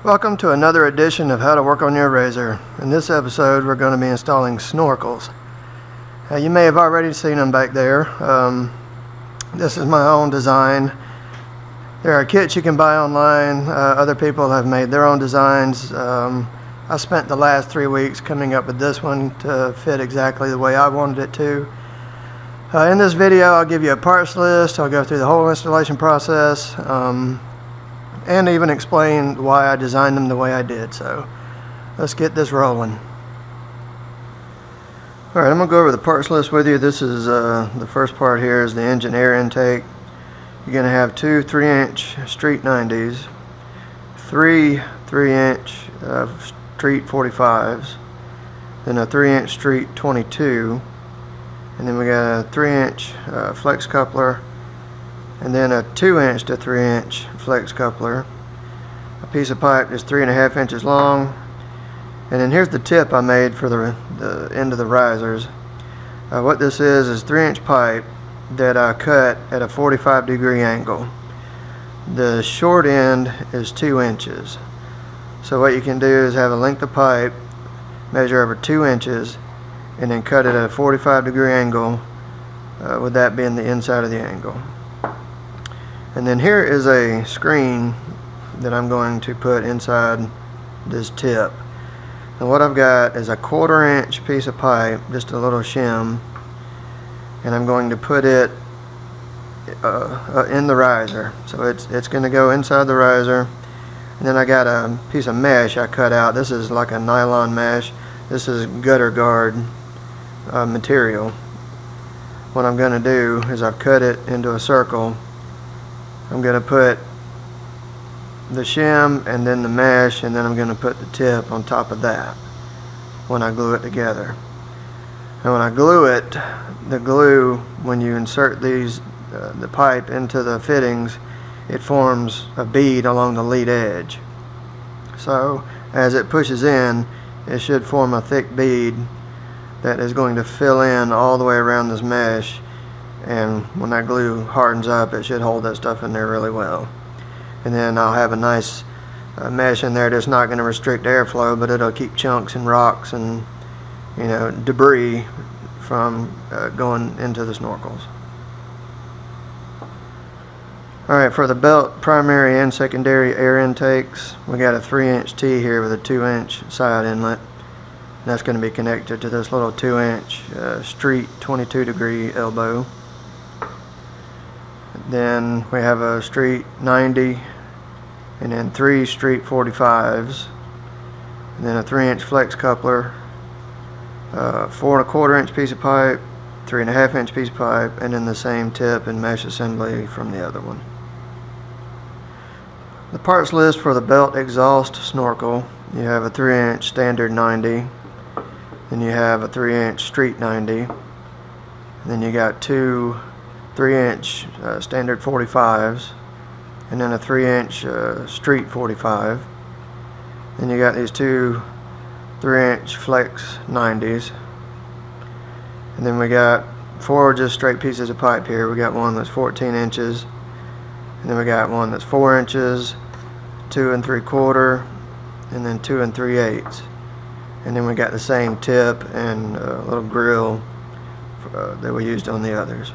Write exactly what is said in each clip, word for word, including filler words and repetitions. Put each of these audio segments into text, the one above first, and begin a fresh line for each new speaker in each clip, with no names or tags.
Welcome to another edition of How to Work on Your Razor. In this episode we're going to be installing snorkels. Uh, you may have already seen them back there. Um, this is my own design. There are kits you can buy online. Uh, other people have made their own designs. Um, I spent the last three weeks coming up with this one to fit exactly the way I wanted it to. Uh, in this video I'll give you a parts list. I'll go through the whole installation process. Um, and even explain why I designed them the way I did. So let's get this rolling. Alright, I'm going to go over the parts list with you. This is uh, the first part here is the engine air intake. You're going to have two three inch street nineties, three three inch uh, street forty-fives, then a three inch street twenty-two, and then we got a three inch uh, flex coupler, and then a two inch to three inch flex coupler. A piece of pipe is three and a half inches long, and then here's the tip I made for the, the end of the risers. Uh, what this is is three inch pipe that I cut at a forty-five degree angle. The short end is two inches. So what you can do is have a length of pipe, measure over two inches, and then cut it at a forty-five degree angle, uh, with that being the inside of the angle. And then here is a screen that I'm going to put inside this tip. And what I've got is a quarter inch piece of pipe, just a little shim, and I'm going to put it uh, uh, in the riser. So it's, it's going to go inside the riser. And then I got a piece of mesh I cut out. This is like a nylon mesh. This is gutter guard uh, material. What I'm going to do is I've cut it into a circle. I'm going to put the shim and then the mesh, and then I'm going to put the tip on top of that when I glue it together. And when I glue it, the glue, when you insert these uh, the pipe into the fittings, it forms a bead along the lead edge. So as it pushes in, it should form a thick bead that is going to fill in all the way around this mesh. And when that glue hardens up, it should hold that stuff in there really well. And then I'll have a nice uh, mesh in there that's not going to restrict airflow, but it'll keep chunks and rocks and, you know, debris from uh, going into the snorkels. Alright, for the belt primary and secondary air intakes, we got a three inch T here with a two inch side inlet. And that's going to be connected to this little two inch uh, street twenty-two degree elbow. Then we have a street ninety, and then three street forty-fives, and then a three inch flex coupler, uh, four and a quarter inch piece of pipe, three and a half inch piece of pipe, and then the same tip and mesh assembly from the other one. The parts list for the belt exhaust snorkel: you have a three inch standard ninety, then you have a three inch street ninety, and then you got two three inch uh, standard forty-fives, and then a three inch uh, street forty-five. Then you got these two three inch flex nineties, and then we got four just straight pieces of pipe here. We got one that's fourteen inches, and then we got one that's four inches, two and three quarter, and then two and three eighths. And then we got the same tip and a little grill uh, that we used on the others.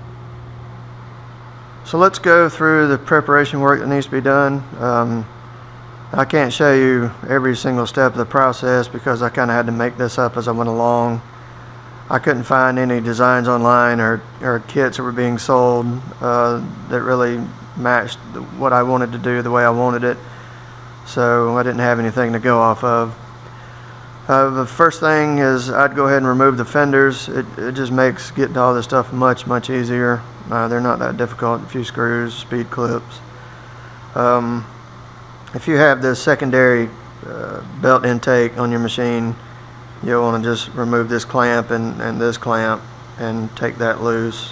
So let's go through the preparation work that needs to be done. Um, I can't show you every single step of the process because I kind of had to make this up as I went along. I couldn't find any designs online or, or kits that were being sold uh, that really matched what I wanted to do the way I wanted it. So I didn't have anything to go off of. Uh, the first thing is I'd go ahead and remove the fenders. It, it just makes getting all this stuff much, much easier. Uh, they're not that difficult. A few screws, speed clips. Um, if you have this secondary uh, belt intake on your machine, you'll want to just remove this clamp and, and this clamp and take that loose.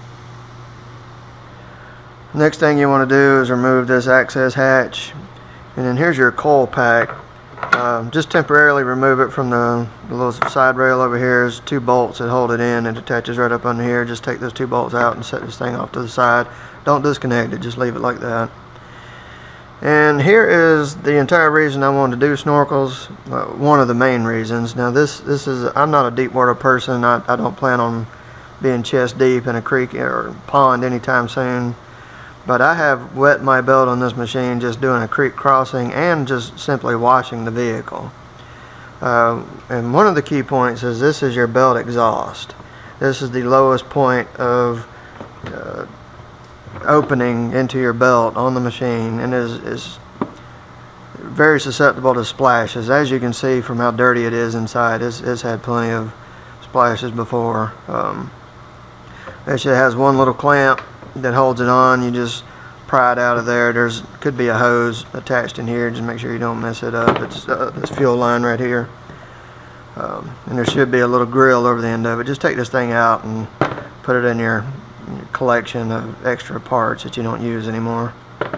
Next thing you want to do is remove this access hatch, and then here's your coil pack. Um, just temporarily remove it from the, the little side rail over here. There's two bolts that hold it in and it attaches right up under here. Just take those two bolts out and set this thing off to the side. Don't disconnect it, just leave it like that. And here is the entire reason I wanted to do snorkels. Uh, one of the main reasons. Now this this is I'm not a deep water person. I, I don't plan on being chest deep in a creek or pond anytime soon. But I have wet my belt on this machine just doing a creek crossing and just simply washing the vehicle. Uh, and one of the key points is this is your belt exhaust. This is the lowest point of uh, opening into your belt on the machine, and is, is very susceptible to splashes. As you can see from how dirty it is inside, it's, it's had plenty of splashes before. Um, it has one little clamp that holds it on. You just pry it out of there. There's could be a hose attached in here. Just make sure you don't mess it up. It's uh, this fuel line right here, um, and there should be a little grill over the end of it. Just take this thing out and put it in your collection of extra parts that you don't use anymore.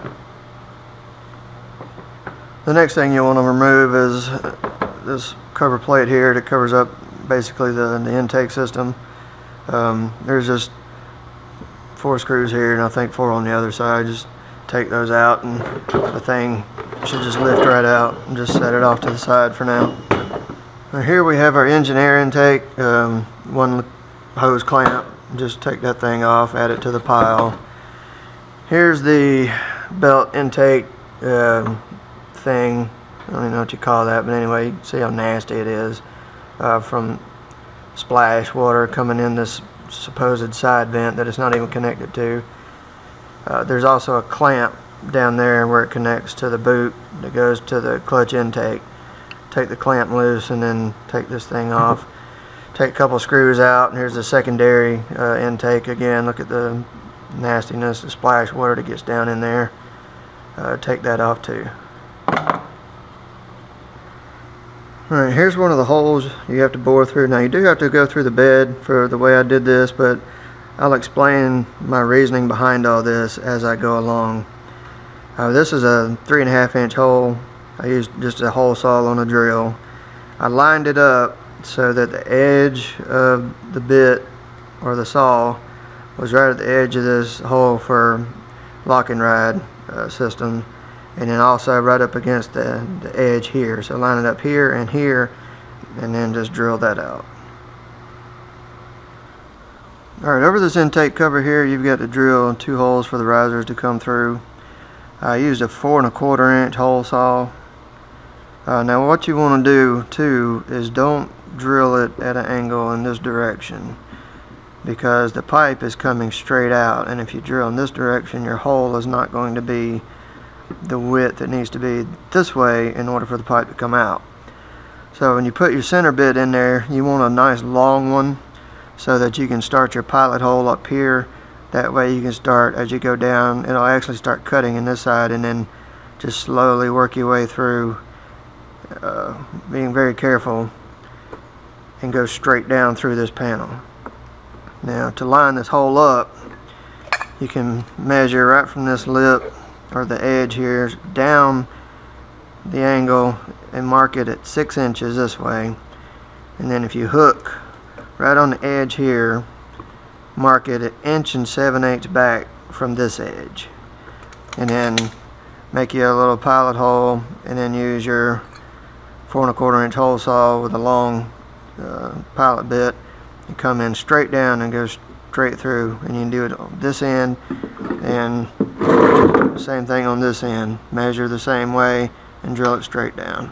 The next thing you want to remove is this cover plate here that covers up basically the, the intake system. Um, there's just four screws here and I think four on the other side. Just take those out and the thing should just lift right out, and just set it off to the side for now. Now here we have our engine air intake, um, one hose clamp. Just take that thing off, add it to the pile. Here's the belt intake uh, thing. I don't even know what you call that, but anyway, you can see how nasty it is uh, from splash water coming in this supposed side vent that it's not even connected to. Uh, there's also a clamp down there where it connects to the boot that goes to the clutch intake. Take the clamp loose and then take this thing off. Take a couple screws out, and here's the secondary uh, intake again. Look at the nastiness, the splash water that gets down in there. Uh, take that off too. Alright, here's one of the holes you have to bore through. Now you do have to go through the bed for the way I did this, but I'll explain my reasoning behind all this as I go along. Uh, this is a three and a half inch hole. I used just a hole saw on a drill. I lined it up so that the edge of the bit or the saw was right at the edge of this hole for lock and ride uh, system, and then also right up against the, the edge here. So line it up here and here, and then just drill that out. Alright, over this intake cover here you've got to drill two holes for the risers to come through. I used a four and a quarter inch hole saw. Uh, now what you want to do too is don't drill it at an angle in this direction, because the pipe is coming straight out, and if you drill in this direction your hole is not going to be the width it needs to be this way in order for the pipe to come out. So when you put your center bit in there, you want a nice long one so that you can start your pilot hole up here. That way you can start, as you go down, it'll actually start cutting in this side, and then just slowly work your way through, uh, being very careful, and go straight down through this panel. Now to line this hole up, you can measure right from this lip or the edge here down the angle and mark it at six inches this way, and then if you hook right on the edge here, mark it an inch and seven eighths back from this edge, and then make you a little pilot hole, and then use your four and a quarter inch hole saw with a long uh, pilot bit and come in straight down and go straight through, and you can do it on this end and same thing on this end. Measure the same way and drill it straight down.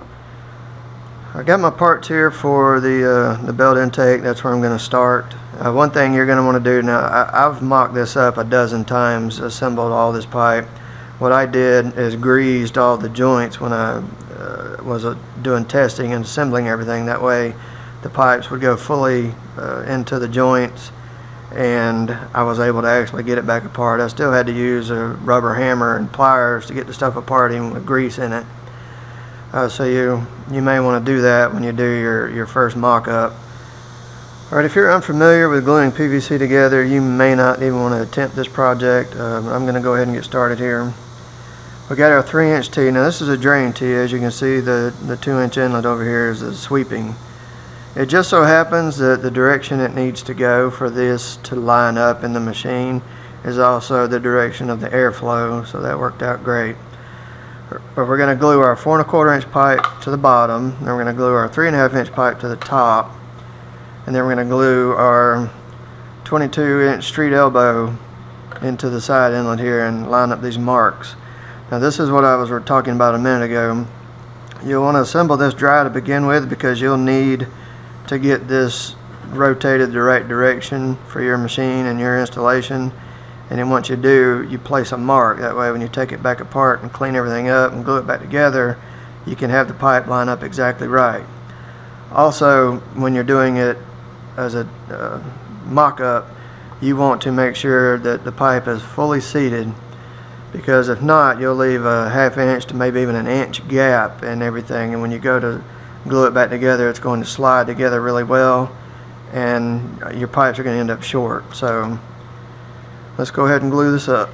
I got my parts here for the uh, the belt intake. That's where I'm going to start. Uh, one thing you're going to want to do now, I, I've mocked this up a dozen times, assembled all this pipe. What I did is greased all the joints when I uh, was uh, doing testing and assembling everything. That way the pipes would go fully uh, into the joints, and I was able to actually get it back apart. I still had to use a rubber hammer and pliers to get the stuff apart, even with grease in it. Uh, so you you may want to do that when you do your, your first mock-up. Alright, if you're unfamiliar with gluing P V C together, you may not even want to attempt this project. Uh, I'm going to go ahead and get started here. We got our three inch tee. Now this is a drain tee. As you can see, the, the two inch inlet over here is the sweeping. It just so happens that the direction it needs to go for this to line up in the machine is also the direction of the airflow, so that worked out great. But we're going to glue our four and a quarter inch pipe to the bottom, then we're going to glue our three and a half inch pipe to the top, and then we're going to glue our twenty-two inch street elbow into the side inlet here and line up these marks. Now this is what I was talking about a minute ago. You'll want to assemble this dry to begin with, because you'll need to get this rotated the right direction for your machine and your installation. And then once you do, you place a mark. That way when you take it back apart and clean everything up and glue it back together, you can have the pipe line up exactly right. Also, when you're doing it as a uh, mock-up, you want to make sure that the pipe is fully seated, because if not, you'll leave a half inch to maybe even an inch gap and everything, and when you go to glue it back together, it's going to slide together really well, and your pipes are going to end up short. So let's go ahead and glue this up.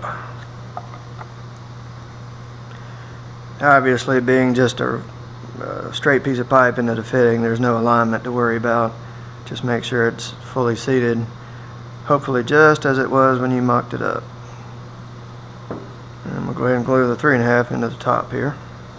Obviously, being just a, a straight piece of pipe into the fitting, there's no alignment to worry about. Just make sure it's fully seated, hopefully just as it was when you mocked it up. And we'll go ahead and glue the three and a half into the top here.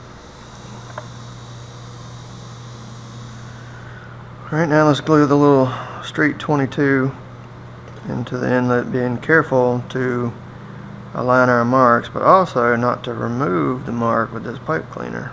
Alright, now let's glue the little street twenty-two into the inlet, being careful to align our marks, but also not to remove the mark with this pipe cleaner.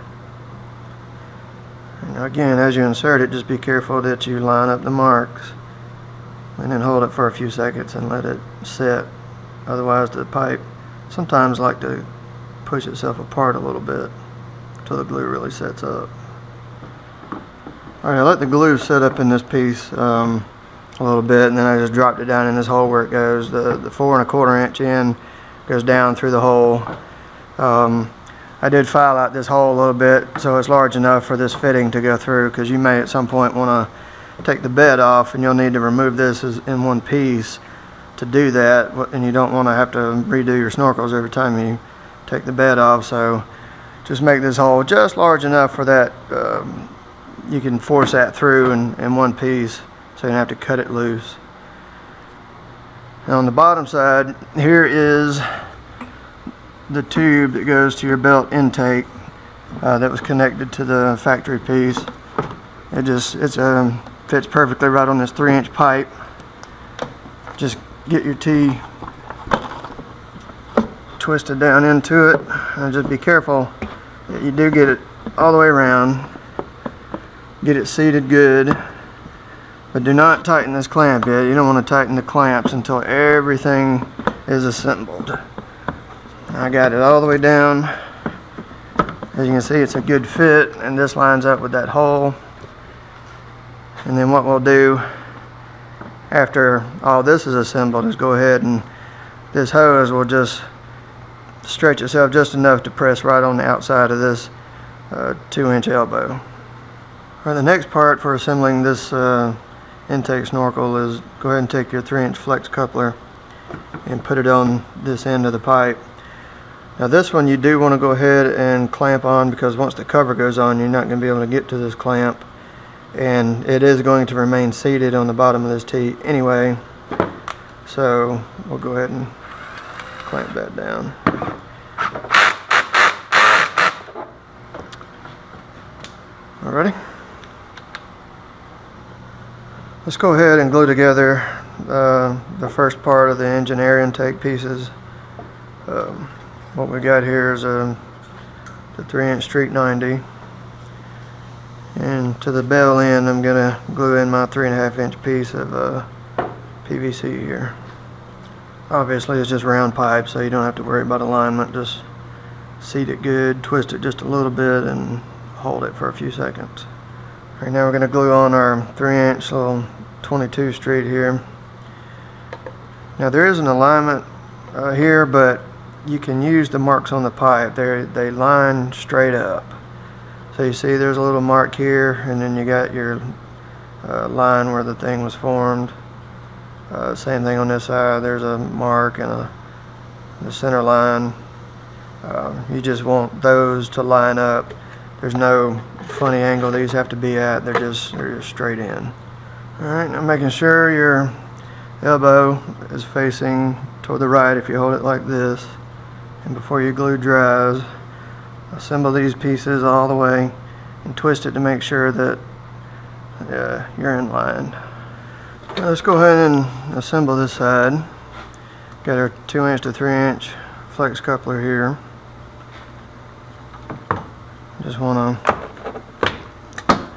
And again, as you insert it, just be careful that you line up the marks, and then hold it for a few seconds and let it set. Otherwise the pipe sometimes like to push itself apart a little bit until the glue really sets up. Alright, I let the glue set up in this piece um, a little bit, and then I just dropped it down in this hole where it goes. The, the four and a quarter inch in goes down through the hole. Um, I did file out this hole a little bit so it's large enough for this fitting to go through, because you may at some point want to take the bed off and you'll need to remove this as in one piece. To do that, and you don't want to have to redo your snorkels every time you take the bed off, so just make this hole just large enough for that um, you can force that through in, in one piece, so you don't have to cut it loose. Now on the bottom side here is the tube that goes to your belt intake uh, that was connected to the factory piece. It just it's um, fits perfectly right on this three inch pipe. Just get your T twisted down into it, and just be careful that you do get it all the way around. Get it seated good, but do not tighten this clamp yet. You don't want to tighten the clamps until everything is assembled. I got it all the way down. As you can see, it's a good fit, and this lines up with that hole. And then what we'll do after all this is assembled is go ahead, and this hose will just stretch itself just enough to press right on the outside of this uh, two inch elbow. All right, the next part for assembling this uh, intake snorkel is go ahead and take your three inch flex coupler and put it on this end of the pipe. Now this one you do want to go ahead and clamp on, because once the cover goes on, you're not going to be able to get to this clamp, and it is going to remain seated on the bottom of this T anyway, so we'll go ahead and clamp that down. Alrighty, let's go ahead and glue together uh, the first part of the engine air intake pieces. Um, what we got here is a the three inch street ninety. And to the bell end, I'm going to glue in my three and a half inch piece of uh, P V C here. Obviously it's just round pipe, so you don't have to worry about alignment. Just seat it good, twist it just a little bit, and hold it for a few seconds. Alright, now we're going to glue on our three inch little twenty-two street here. Now there is an alignment uh, here, but you can use the marks on the pipe. They they line straight up. So you see there's a little mark here, and then you got your uh, line where the thing was formed. Uh, same thing on this side, there's a mark and a the center line. Uh, you just want those to line up. There's no funny angle these have to be at, they're just, they're just straight in. Alright, now making sure your elbow is facing toward the right if you hold it like this. And before your glue dries, assemble these pieces all the way and twist it to make sure that uh, you're in line. Now let's go ahead and assemble this side. Got our two inch to three inch flex coupler here. Just want to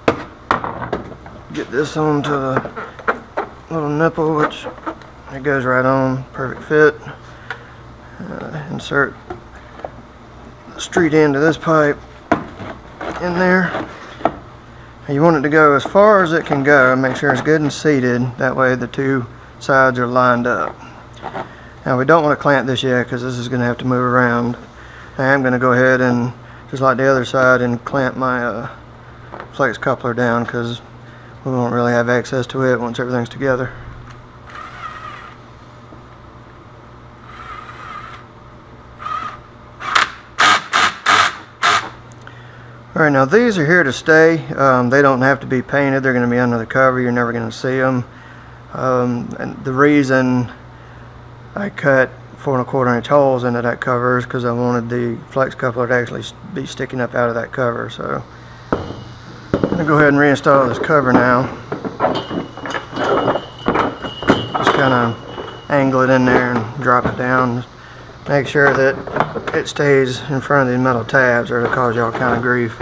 get this onto the little nipple, which it goes right on, perfect fit. Uh, insert the street end of this pipe in there. You want it to go as far as it can go. Make sure it's good and seated. That way the two sides are lined up. Now we don't want to clamp this yet because this is going to have to move around. I am going to go ahead and, just like the other side, and clamp my uh, flex coupler down because we won't really have access to it once everything's together. Alright, now these are here to stay. Um, they don't have to be painted. They're going to be under the cover. You're never going to see them. Um, and the reason I cut four and a quarter inch holes into that cover is because I wanted the flex coupler to actually be sticking up out of that cover. So I'm going to go ahead and reinstall this cover now. Just kind of angle it in there and drop it down. Make sure that it stays in front of these metal tabs or it'll cause you all kind of grief.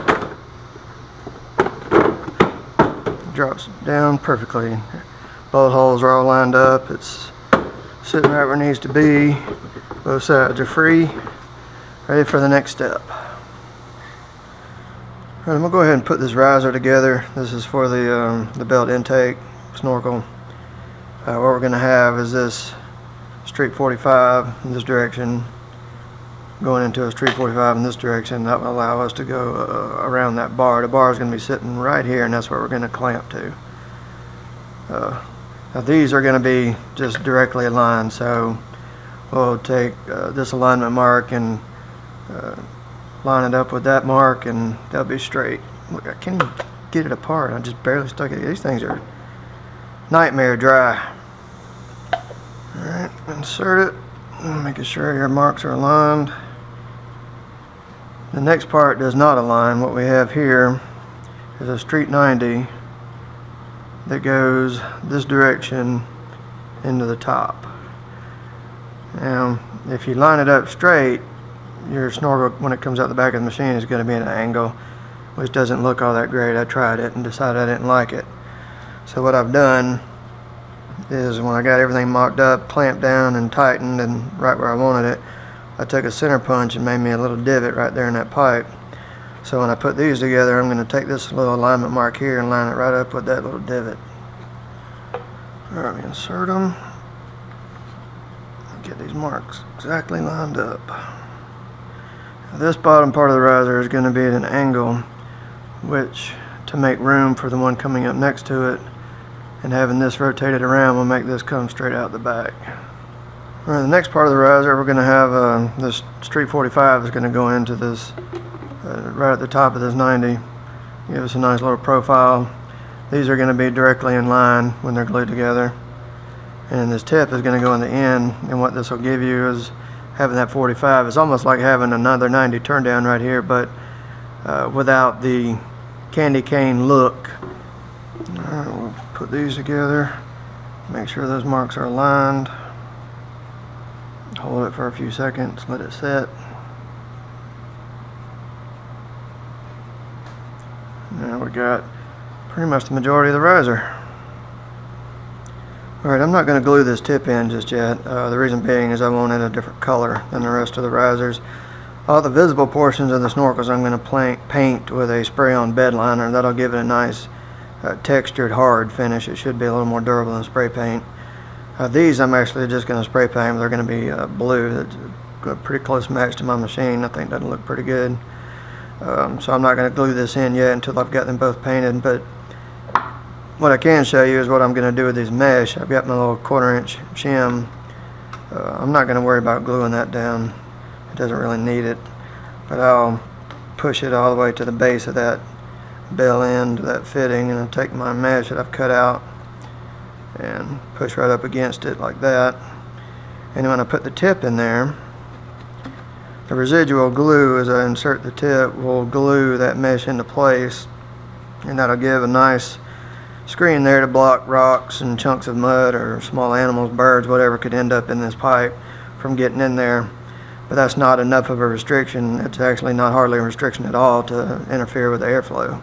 Drops down perfectly. Both holes are all lined up. It's sitting right where it needs to be. Both sides are free. Ready for the next step. Alright, I'm going to go ahead and put this riser together. This is for the, um, the belt intake snorkel. Uh, what we're going to have is this street forty-five in this direction going into a street forty-five in this direction. That will allow us to go uh, around that bar. The bar is going to be sitting right here, and that's where we're going to clamp to. Uh, now these are going to be just directly aligned, so we'll take uh, this alignment mark and uh, line it up with that mark, and they'll be straight. Look, I can't even get it apart. I just barely stuck it. These things are nightmare dry. Alright, insert it, making sure your marks are aligned. The next part does not align. What we have here is a street ninety that goes this direction into the top. Now, if you line it up straight, your snorkel, when it comes out the back of the machine, is going to be at an angle, which doesn't look all that great. I tried it and decided I didn't like it. So what I've done is, when I got everything mocked up, clamped down and tightened and right where I wanted it, I took a center punch and made me a little divot right there in that pipe. So when I put these together, I'm going to take this little alignment mark here and line it right up with that little divot. Alright, insert them. Get these marks exactly lined up. Now, this bottom part of the riser is going to be at an angle, which, to make room for the one coming up next to it, and having this rotated around will make this come straight out the back. Alright, the next part of the riser, we're going to have uh, this street forty-five is going to go into this uh, right at the top of this ninety. Give us a nice little profile. These are going to be directly in line when they're glued together, and this tip is going to go in the end. And what this will give you is having that forty-five. It's almost like having another ninety turn down right here, but uh, without the candy cane look. Alright, we'll put these together, make sure those marks are aligned, hold it for a few seconds, let it set. Now we got pretty much the majority of the riser. Alright, I'm not going to glue this tip in just yet. Uh, the reason being is I want it a different color than the rest of the risers. All the visible portions of the snorkels I'm going to paint with a spray-on bed liner. That'll give it a nice Uh, textured hard finish. It should be a little more durable than spray paint. Uh, these I'm actually just going to spray paint. They're going to be uh, blue. That's a pretty close match to my machine. I think that'll look pretty good. Um, so I'm not going to glue this in yet until I've got them both painted. But what I can show you is what I'm going to do with these mesh. I've got my little quarter inch shim. Uh, I'm not going to worry about gluing that down. It doesn't really need it. But I'll push it all the way to the base of that bell end, that fitting, and I'll take my mesh that I've cut out and push right up against it like that. And when I put the tip in there, the residual glue, as I insert the tip, will glue that mesh into place, and that'll give a nice screen there to block rocks and chunks of mud or small animals, birds, whatever could end up in this pipe from getting in there. But that's not enough of a restriction. It's actually not hardly a restriction at all to interfere with the airflow.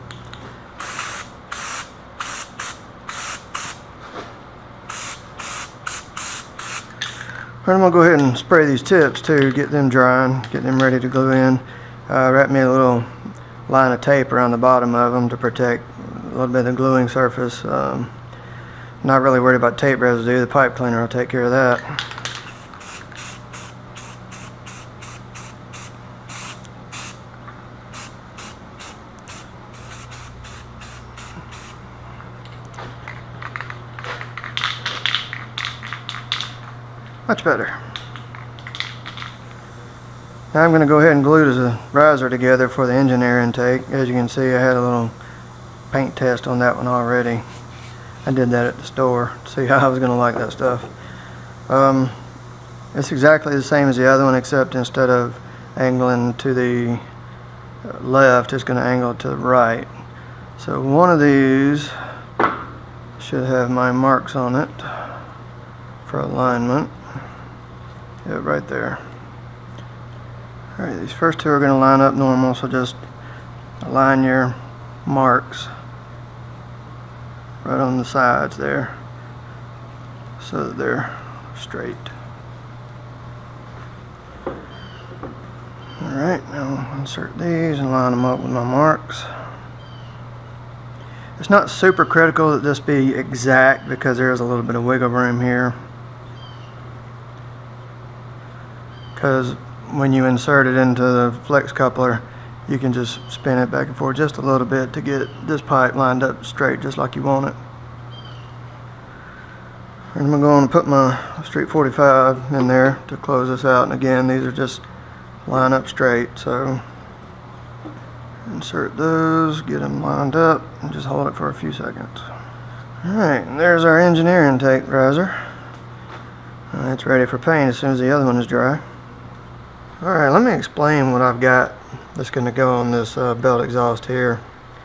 I'm going to go ahead and spray these tips too, get them drying, get them ready to glue in. Uh, wrap me a little line of tape around the bottom of them to protect a little bit of the gluing surface. Um, not really worried about tape residue. The pipe cleaner will take care of that. Much better. Now I'm going to go ahead and glue the riser together for the engine air intake. As you can see, I had a little paint test on that one already. I did that at the store to see how I was going to like that stuff. Um, it's exactly the same as the other one, except instead of angling to the left, it's going to angle to the right. So one of these should have my marks on it for alignment. Yeah, right there. Alright, these first two are going to line up normal, so just align your marks right on the sides there so that they're straight. Alright, now I'll insert these and line them up with my marks. It's not super critical that this be exact because there is a little bit of wiggle room here. Because when you insert it into the flex coupler, you can just spin it back and forth just a little bit to get this pipe lined up straight just like you want it. And I'm going to put my Street forty-five in there to close this out, and again these are just line up straight, so insert those, get them lined up, and just hold it for a few seconds. Alright, and there's our engine air intake riser. Uh, it's ready for paint as soon as the other one is dry. Alright, let me explain what I've got that's going to go on this uh, belt exhaust here.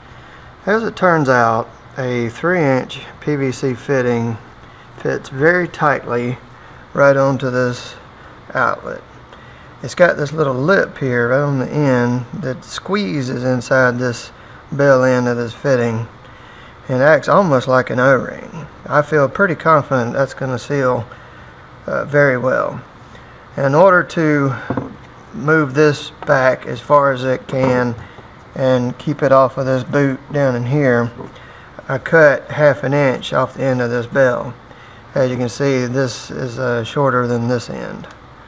As it turns out, a three inch P V C fitting fits very tightly right onto this outlet. It's got this little lip here right on the end that squeezes inside this bell end of this fitting and acts almost like an O-ring. I feel pretty confident that's going to seal uh, very well. In order to move this back as far as it can and keep it off of this boot down in here, I cut half an inch off the end of this bell. As you can see, this is uh, shorter than this end.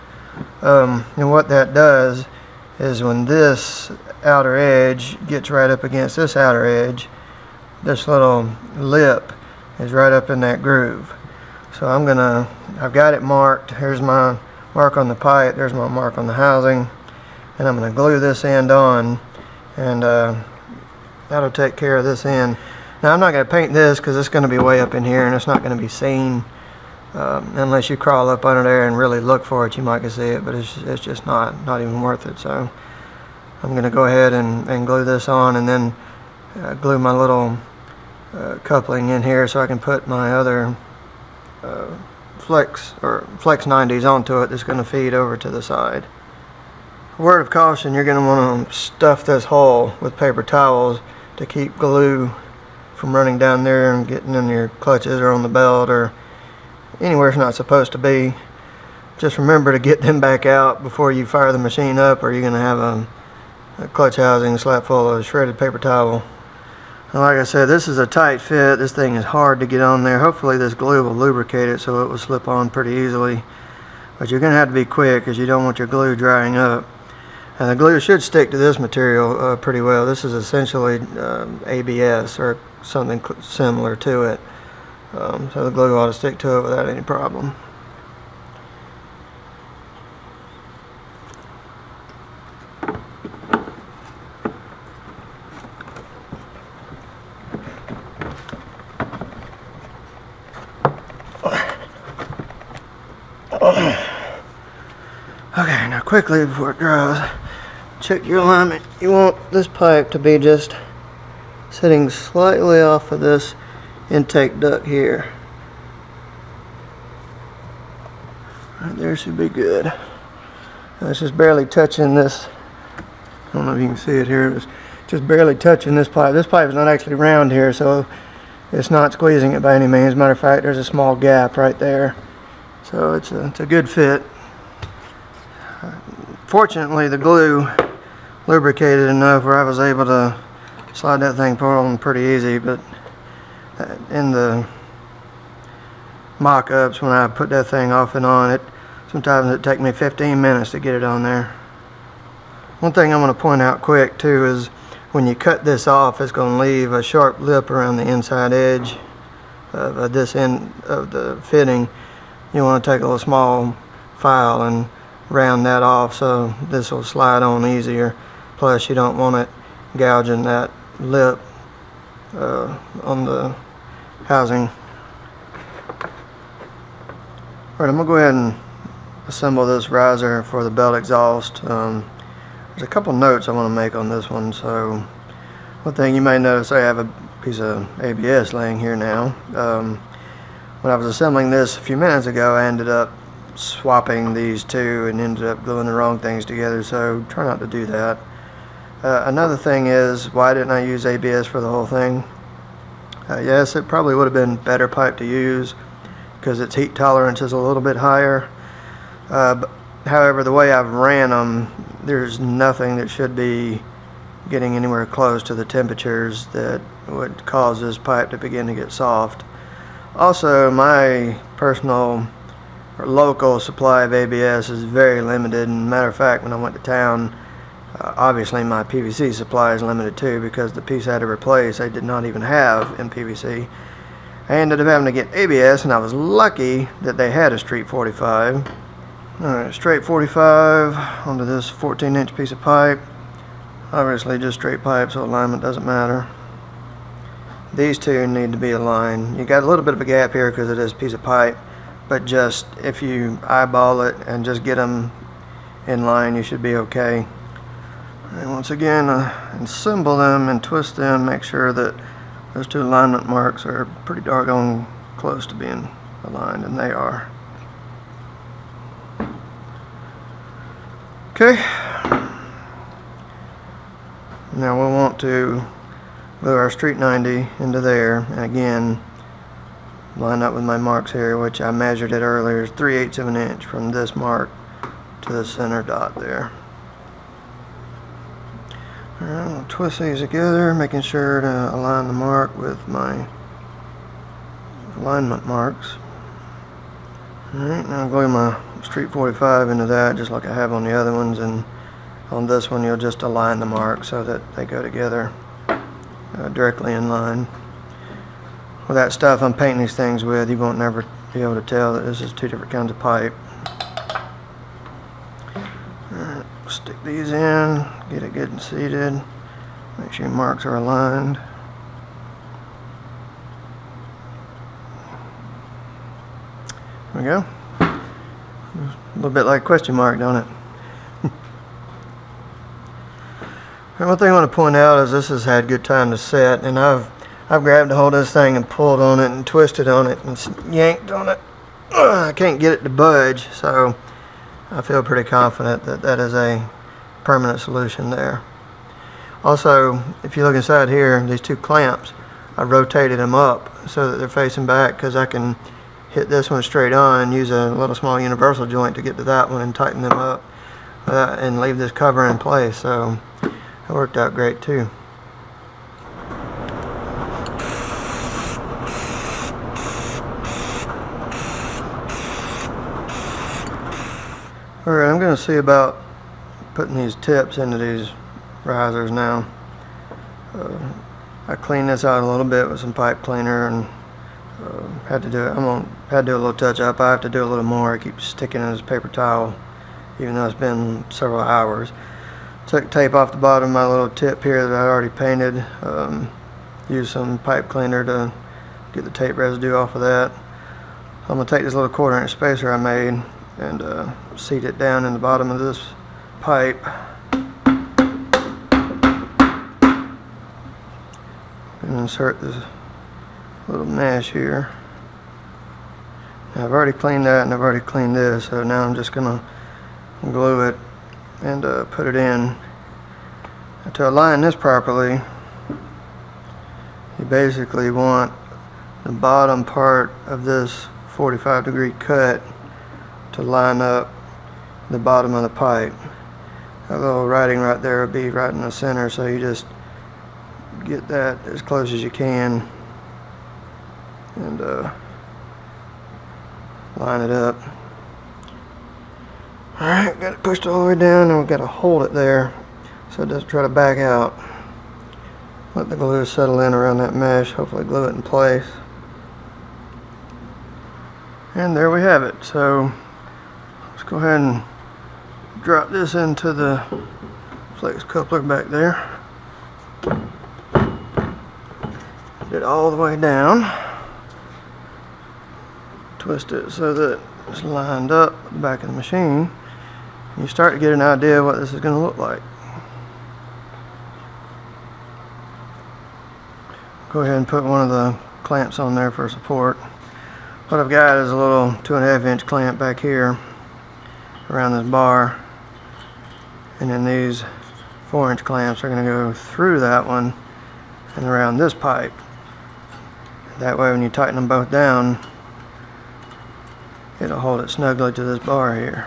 Um, and what that does is when this outer edge gets right up against this outer edge, this little lip is right up in that groove. So I'm gonna, I've got it marked. Here's my mark on the pipe, there's my mark on the housing, and I'm going to glue this end on, and uh, that'll take care of this end. Now I'm not going to paint this because it's going to be way up in here and it's not going to be seen um, unless you crawl up under there and really look for it. You might can see it, but it's, it's just not not even worth it. So I'm going to go ahead and, and glue this on, and then uh, glue my little uh, coupling in here so I can put my other uh, flex or flex nineties onto it that's going to feed over to the side. Word of caution, you're going to want to stuff this hole with paper towels to keep glue from running down there and getting in your clutches or on the belt or anywhere it's not supposed to be. Just remember to get them back out before you fire the machine up, or you're going to have a, a clutch housing slap full of shredded paper towel. And like I said, this is a tight fit. This thing is hard to get on there. Hopefully this glue will lubricate it so it will slip on pretty easily. But you're going to have to be quick because you don't want your glue drying up. And the glue should stick to this material uh, pretty well. This is essentially um, A B S or something similar to it. Um, so the glue ought to stick to it without any problem. Okay, now quickly before it dries. Check your alignment. You want this pipe to be just sitting slightly off of this intake duct here. Right there should be good. It's just barely touching this. I don't know if you can see it here. It's just barely touching this pipe. This pipe is not actually round here, so it's not squeezing it by any means. As a matter of fact, there's a small gap right there. So it's a, it's a good fit. Fortunately, the glue lubricated enough where I was able to slide that thing on pretty easy, but in the mock-ups when I put that thing off and on, it sometimes it take me fifteen minutes to get it on there. One thing I'm going to point out quick too is when you cut this off, it's going to leave a sharp lip around the inside edge of uh, this end of the fitting. You want to take a little small file and round that off so this will slide on easier. Plus you don't want it gouging that lip uh, on the housing. Alright, I'm going to go ahead and assemble this riser for the belt exhaust. Um, there's a couple notes I want to make on this one. So one thing you may notice, I have a piece of A B S laying here now. Um, when I was assembling this a few minutes ago, I ended up swapping these two and ended up gluing the wrong things together, so try not to do that. Uh, another thing is, why didn't I use A B S for the whole thing? Uh, yes, it probably would have been better pipe to use because its heat tolerance is a little bit higher. Uh, but, however, the way I've ran them, there's nothing that should be getting anywhere close to the temperatures that would cause this pipe to begin to get soft. Also, my personal or local supply of A B S is very limited, and matter of fact, when I went to town, uh, obviously my P V C supply is limited too, because the piece I had to replace I did not even have in P V C. I ended up having to get A B S, and I was lucky that they had a straight forty-five. Alright, straight forty-five onto this fourteen inch piece of pipe. Obviously just straight pipe, so alignment doesn't matter. These two need to be aligned. You got a little bit of a gap here because it is a piece of pipe, but just if you eyeball it and just get them in line, you should be okay. And once again, uh, assemble them and twist them, make sure that those two alignment marks are pretty doggone close to being aligned, and they are. Okay. Now we'll want to glue our Street ninety into there, and again line up with my marks here, which I measured it earlier, is three eighths of an inch from this mark to the center dot there. Alright, I'll twist these together, making sure to align the mark with my alignment marks. Alright, now I'll glue my Street forty-five into that just like I have on the other ones, and on this one you'll just align the marks so that they go together uh, directly in line. With that stuff I'm painting these things with, you won't never be able to tell that this is two different kinds of pipe. Alright, stick these in, get it good and seated, make sure your marks are aligned. There we go. A little bit like a question mark, don't it? And one thing I want to point out is this has had good time to set, and I've I've grabbed a hold of this thing and pulled on it and twisted on it and yanked on it. Ugh, I can't get it to budge, so I feel pretty confident that that is a permanent solution there. Also, if you look inside here, these two clamps, I rotated them up so that they're facing back, because I can hit this one straight on and use a little small universal joint to get to that one and tighten them up uh, and leave this cover in place. So it worked out great too. Alright, I'm going to see about putting these tips into these risers now. Uh, I cleaned this out a little bit with some pipe cleaner, and uh, had to do it. I'm gonna had to do a little touch up. I have to do a little more. I keep sticking in this paper towel, even though it's been several hours. Took tape off the bottom of my little tip here that I already painted. Um, used some pipe cleaner to get the tape residue off of that. I'm gonna take this little quarter inch spacer I made and uh, seat it down in the bottom of this pipe. And insert this little mesh here. Now, I've already cleaned that and I've already cleaned this, so now I'm just gonna glue it and uh, put it in. And to align this properly, you basically want the bottom part of this forty-five degree cut to line up the bottom of the pipe. That little writing right there will be right in the center, so you just get that as close as you can and uh, line it up. Alright, got it pushed all the way down, and we've got to hold it there so it doesn't try to back out. Let the glue settle in around that mesh, hopefully glue it in place. And there we have it. So let's go ahead and drop this into the flex coupler back there. Get it all the way down. Twist it so that it's lined up with the back of the machine. You start to get an idea of what this is going to look like. Go ahead and put one of the clamps on there for support. What I've got is a little two and a half inch clamp back here around this bar, and then these four inch clamps are going to go through that one and around this pipe. That way when you tighten them both down, it'll hold it snugly to this bar here.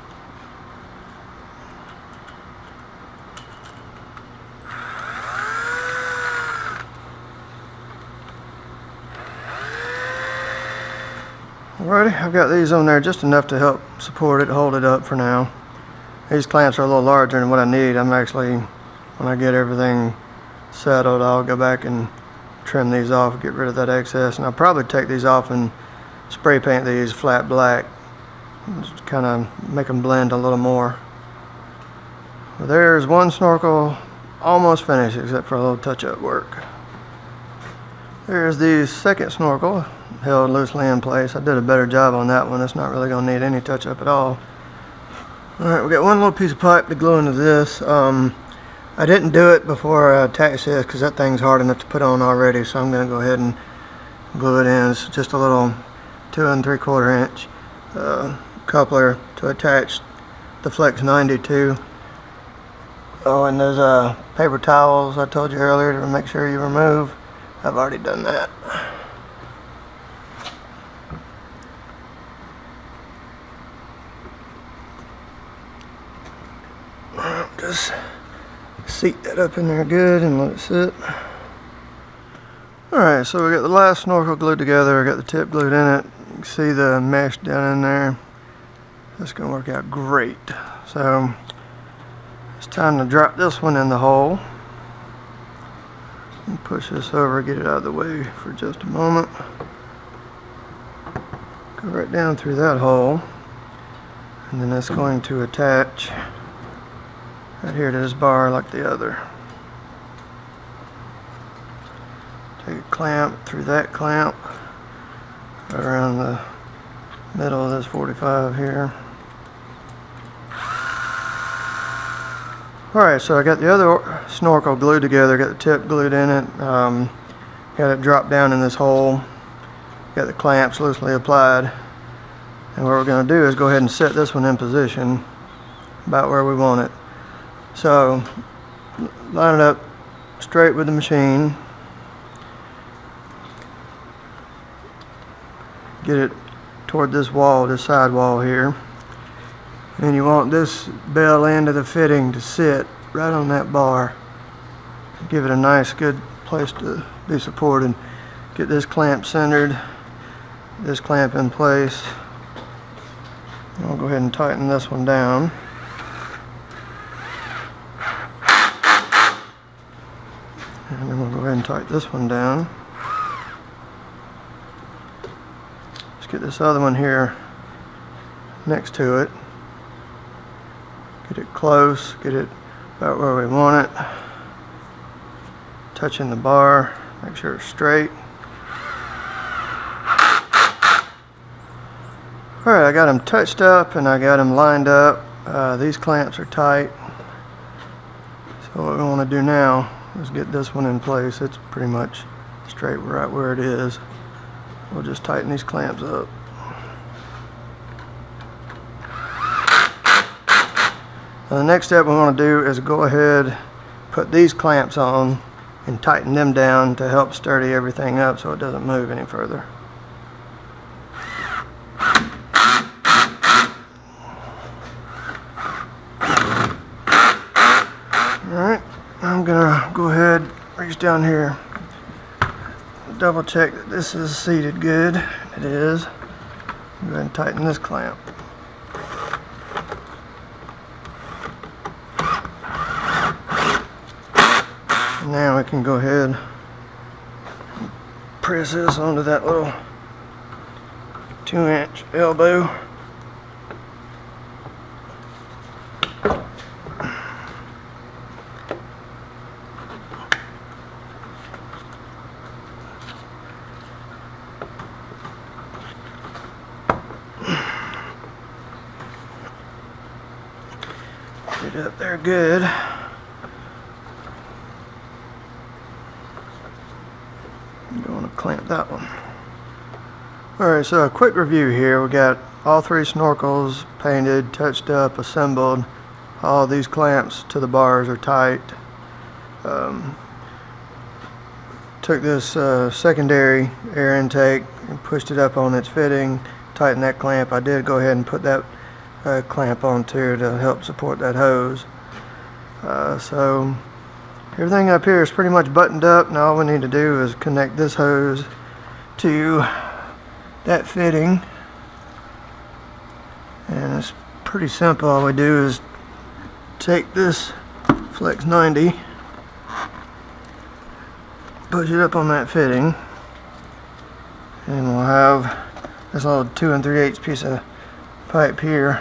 Alrighty, I've got these on there just enough to help support it, hold it up for now. These clamps are a little larger than what I need. I'm actually, when I get everything settled, I'll go back and trim these off, get rid of that excess, and I'll probably take these off and spray paint these flat black, just kind of make them blend a little more. Well, there's one snorkel almost finished, except for a little touch-up work. There's the second snorkel, held loosely in place. I did a better job on that one. It's not really going to need any touch-up at all. Alright, we got one little piece of pipe to glue into this. Um, I didn't do it before I attached this because that thing's hard enough to put on already, so I'm going to go ahead and glue it in. It's just a little two and three quarter inch uh, coupler to attach the Flex ninety to. Oh, and those uh, paper towels I told you earlier to make sure you remove. I've already done that. Just seat that up in there good and let it sit. Alright, so we got the last snorkel glued together. I got the tip glued in it. You can see the mesh down in there. That's going to work out great. So it's time to drop this one in the hole. And push this over, get it out of the way for just a moment. Go right down through that hole. And then that's going to attach right here to this bar like the other. Take a clamp through that clamp right around the middle of this forty-five here. Alright, so I got the other snorkel glued together, got the tip glued in it, um, got it dropped down in this hole, got the clamps loosely applied, and what we're going to do is go ahead and set this one in position about where we want it. So line it up straight with the machine, get it toward this wall, this side wall here, and you want this bell end of the fitting to sit right on that bar. Give it a nice good place to be supported. Get this clamp centered, this clamp in place. I'll go ahead and tighten this one down. And then we'll go ahead and tighten this one down. Let's get this other one here next to it. Get it close, get it about where we want it. Touching the bar, make sure it's straight. Alright, I got them touched up and I got them lined up. Uh, these clamps are tight, so what we want to do now is get this one in place. It's pretty much straight right where it is. We'll just tighten these clamps up. Now the next step we want to do is go ahead, put these clamps on and tighten them down to help sturdy everything up so it doesn't move any further. Alright, I'm gonna go ahead, reach down here, double check that this is seated good. It is. Go ahead and tighten this clamp. Now we can go ahead and press this onto that little two inch elbow. Get it up there good. I'm going to clamp that one. Alright, so a quick review here. We got all three snorkels painted, touched up, assembled. All these clamps to the bars are tight. Um, took this uh, secondary air intake and pushed it up on its fitting, tightened that clamp. I did go ahead and put that uh, clamp on too to help support that hose. Uh, so everything up here is pretty much buttoned up. Now all we need to do is connect this hose to that fitting, and it's pretty simple. All we do is take this flex ninety, push it up on that fitting, and we'll have this little two and three eighths piece of pipe here,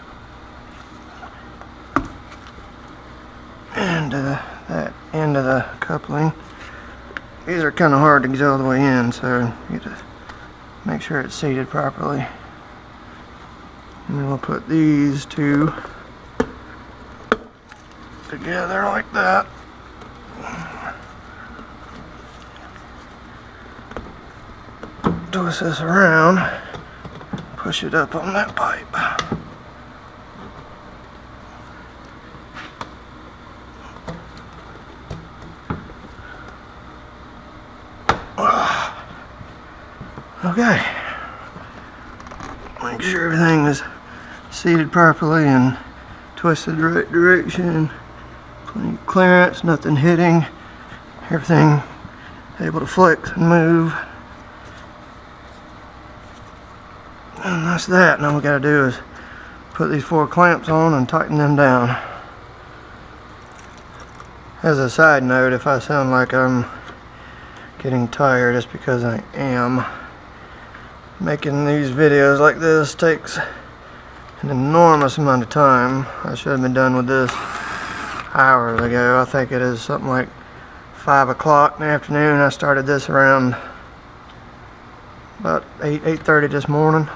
and uh, that end of the coupling. These are kind of hard to get all the way in, so you just make sure it's seated properly. And then we'll put these two together like that. Twist this around, push it up on that pipe. Okay, make sure everything is seated properly and twisted the right direction. Plenty of clearance, nothing hitting, everything able to flex and move. And that's that. Now what we gotta do is put these four clamps on and tighten them down. As a side note, if I sound like I'm getting tired, it's because I am. Making these videos like this takes an enormous amount of time. I should have been done with this hours ago. I think it is something like five o'clock in the afternoon. I started this around about eight, eight thirty this morning.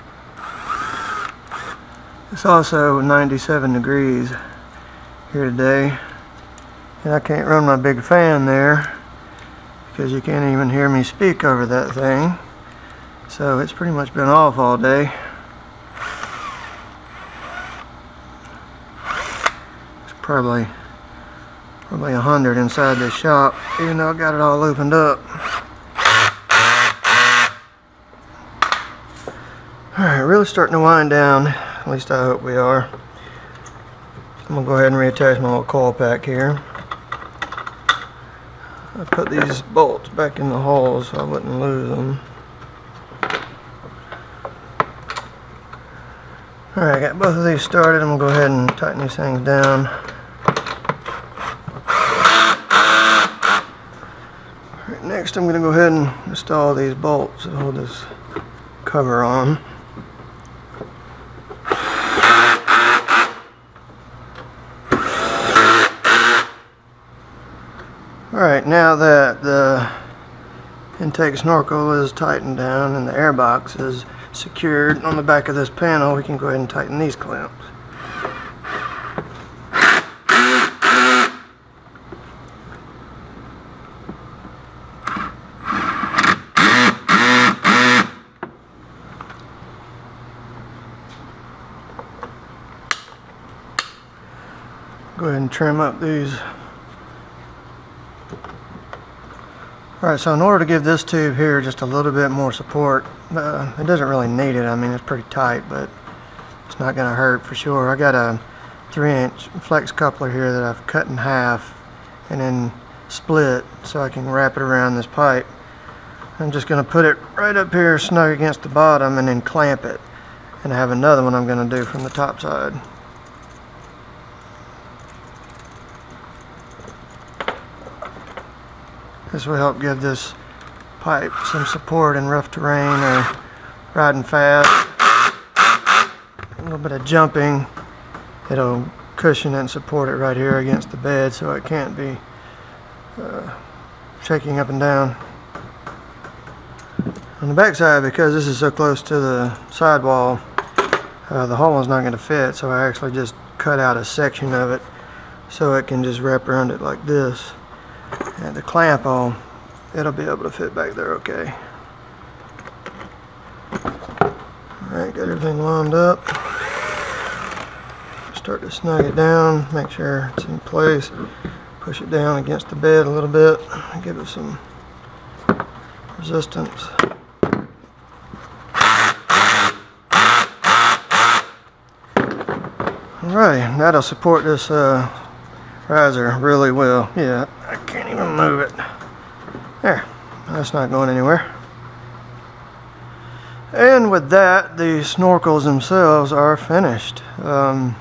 It's also ninety-seven degrees here today, and I can't run my big fan there because you can't even hear me speak over that thing. So it's pretty much been off all day. It's probably probably a hundred inside this shop, even though I got it all opened up. Alright, really starting to wind down. At least I hope we are. I'm gonna go ahead and reattach my little coil pack here. I put these bolts back in the holes so I wouldn't lose them. Alright, got both of these started. I'm going to go ahead and tighten these things down. Alright, next I'm going to go ahead and install these bolts that hold this cover on. Alright, now that the intake snorkel is tightened down and the air box is secured on the back of this panel, we can go ahead and tighten these clamps. go ahead and trim up these. Alright, so in order to give this tube here just a little bit more support, uh, it doesn't really need it. I mean, it's pretty tight, but it's not going to hurt for sure. I got a three inch flex coupler here that I've cut in half and then split so I can wrap it around this pipe. I'm just going to put it right up here snug against the bottom and then clamp it. And I have another one I'm going to do from the top side. This will help give this pipe some support in rough terrain or riding fast. A little bit of jumping, it'll cushion and support it right here against the bed so it can't be uh, shaking up and down. On the back side, because this is so close to the sidewall, uh, the whole one's not going to fit, so I actually just cut out a section of it so it can just wrap around it like this. And the clamp on, it'll be able to fit back there okay. Alright, got everything lined up. Start to snug it down, make sure it's in place. Push it down against the bed a little bit, give it some resistance. Alright, that'll support this uh, riser really well. Yeah, I can't even move it. There, that's not going anywhere. And with that, the snorkels themselves are finished. Um,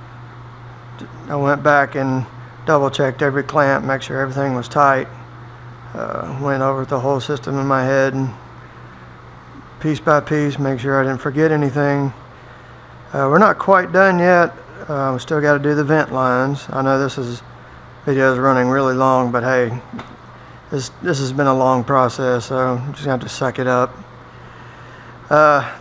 I went back and double checked every clamp, make sure everything was tight. Uh, went over the whole system in my head and piece by piece, make sure I didn't forget anything. Uh, we're not quite done yet. Uh, we still got to do the vent lines. I know this is video is running really long, but hey, this this has been a long process, so I'm just gonna have to suck it up. Uh,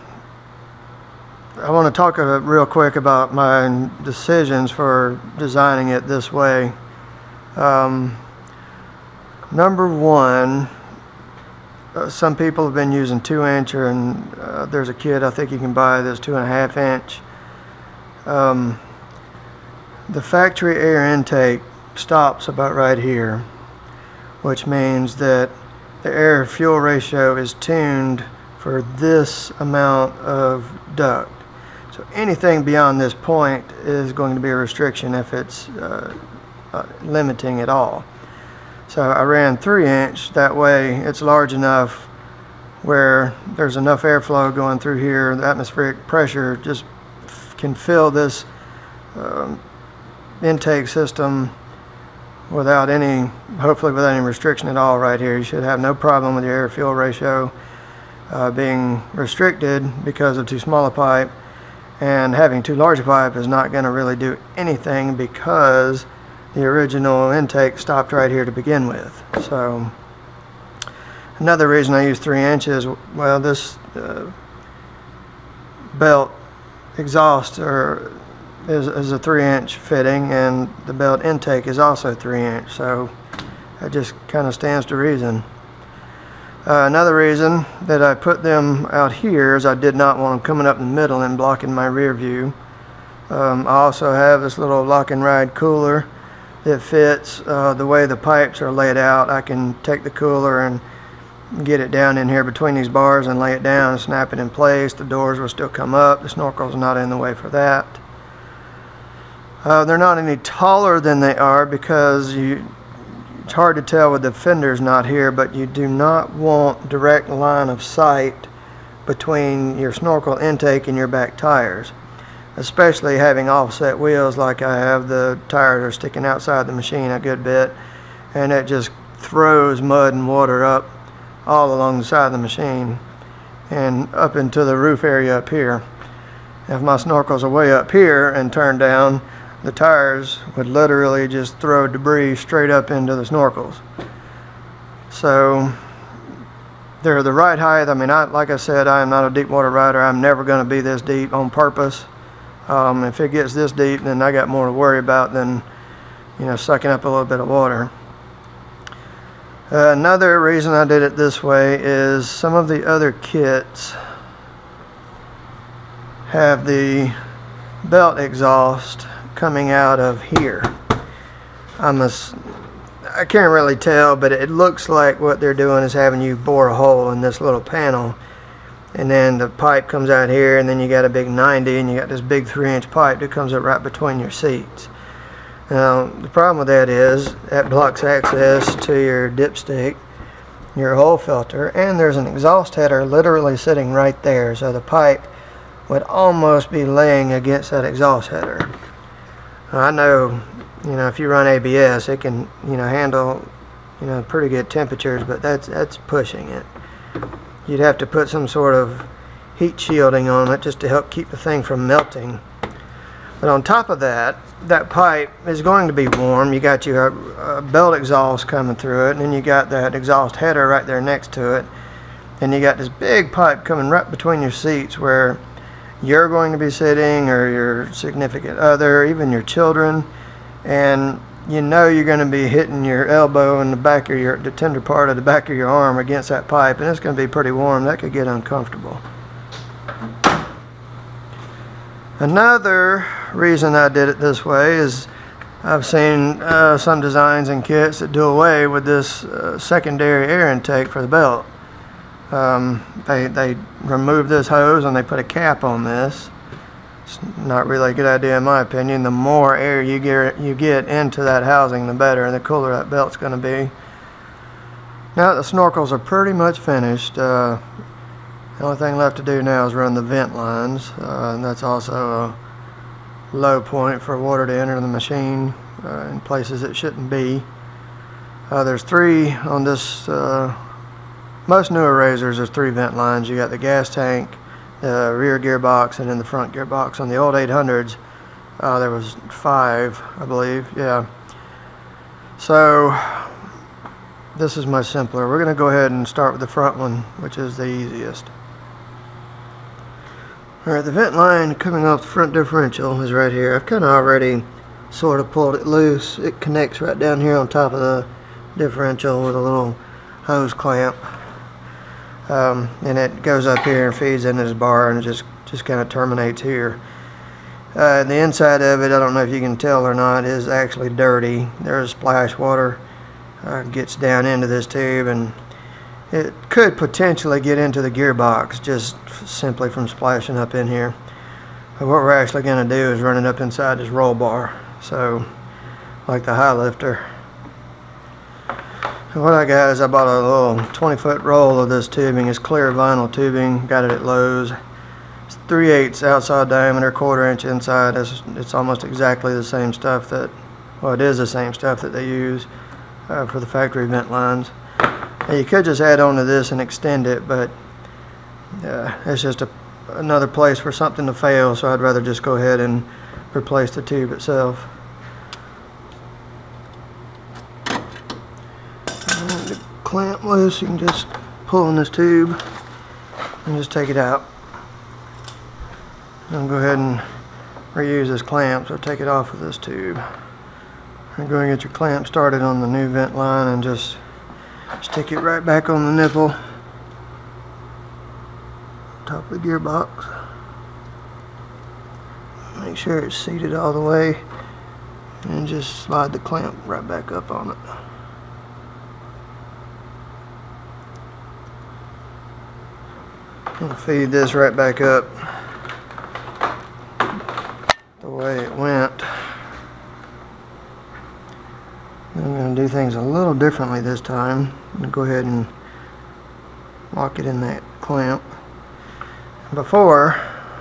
I want to talk uh, real quick about my decisions for designing it this way. Um, number one, uh, some people have been using two inch, and uh, there's a kit I think you can buy that's two and a half inch. Um, the factory air intake stops about right here, which means that the air fuel ratio is tuned for this amount of duct. So anything beyond this point is going to be a restriction if it's uh, uh, limiting at all. So I ran three inch, that way it's large enough where there's enough airflow going through here, the atmospheric pressure just can fill this um, intake system without any, hopefully without any restriction at all right here. You should have no problem with your air fuel ratio uh, being restricted because of too small a pipe, and having too large a pipe is not going to really do anything because the original intake stopped right here to begin with. So another reason I use three inches, well, this uh, belt exhaust or is, is a three inch fitting, and the belt intake is also three inch, so that just kind of stands to reason. Uh, another reason that I put them out here is I did not want them coming up in the middle and blocking my rear view. Um, I also have this little lock and ride cooler that fits uh, the way the pipes are laid out. I can take the cooler and get it down in here between these bars and lay it down and snap it in place. The doors will still come up. The snorkel's not in the way for that. Uh, they're not any taller than they are because you, it's hard to tell with the fenders not here, but you do not want direct line of sight between your snorkel intake and your back tires, especially having offset wheels like I have. The tires are sticking outside the machine a good bit, and it just throws mud and water up all along the side of the machine and up into the roof area up here. If my snorkels are way up here and turned down, the tires would literally just throw debris straight up into the snorkels. So they're the right height. I mean, I, like I said, I am not a deep water rider. I'm never going to be this deep on purpose. Um, if it gets this deep, then I got more to worry about than, you know, sucking up a little bit of water. Uh, another reason I did it this way is some of the other kits have the belt exhaust coming out of here. I'm a, I can't really tell, but it looks like what they're doing is having you bore a hole in this little panel, and then the pipe comes out here, and then you got a big ninety, and you got this big three inch pipe that comes up right between your seats. Now the problem with that is that blocks access to your dipstick, your hole filter, and there's an exhaust header literally sitting right there, so the pipe would almost be laying against that exhaust header. I know, you know, if you run A B S, it can, you know, handle, you know, pretty good temperatures, but that's that's pushing it. You'd have to put some sort of heat shielding on it just to help keep the thing from melting. But on top of that, that pipe is going to be warm. You got your uh, belt exhaust coming through it, and then you got that exhaust header right there next to it, and you got this big pipe coming right between your seats where you're going to be sitting, or your significant other, even your children, and you know you're going to be hitting your elbow in the back of your, the tender part of the back of your arm against that pipe, and it's going to be pretty warm. That could get uncomfortable. Another reason I did it this way is I've seen uh, some designs and kits that do away with this uh, secondary air intake for the belt. Um, they, they remove this hose and they put a cap on this. It's not really a good idea in my opinion. The more air you get, you get into that housing, the better, and the cooler that belt's going to be. Now the snorkels are pretty much finished. Uh, the only thing left to do now is run the vent lines, uh, and that's also a low point for water to enter the machine uh, in places it shouldn't be. Uh, there's three on this. Uh, most newer razors, there's three vent lines. You got the gas tank, the rear gearbox, and then the front gearbox. On the old eight hundreds, uh, there was five, I believe. Yeah. So this is much simpler. We're going to go ahead and start with the front one, which is the easiest. Alright, the vent line coming off the front differential is right here. I've kind of already sort of pulled it loose. It connects right down here on top of the differential with a little hose clamp. Um, and it goes up here and feeds into this bar, and it just, just kind of terminates here. Uh, the inside of it, I don't know if you can tell or not, is actually dirty. There's splash water uh, gets down into this tube, and it could potentially get into the gearbox just simply from splashing up in here. But what we're actually going to do is run it up inside this roll bar, so like the high lifter. And what I got is I bought a little twenty foot roll of this tubing. It's clear vinyl tubing. Got it at Lowe's. It's three eighths outside diameter, quarter inch inside. It's, it's almost exactly the same stuff that, well, it is the same stuff that they use uh, for the factory vent lines. Now, you could just add on to this and extend it, but uh, it's just a, another place for something to fail, so I'd rather just go ahead and replace the tube itself. And the clamp loose, you can just pull on this tube and just take it out. I'll go ahead and reuse this clamp, so take it off of this tube. And go and get your clamp started on the new vent line and just stick it right back on the nipple, top of the gearbox. Make sure it's seated all the way, and just slide the clamp right back up on it. And feed this right back up the way it went. I'm going to do things a little differently this time. I'm going to go ahead and lock it in that clamp. Before,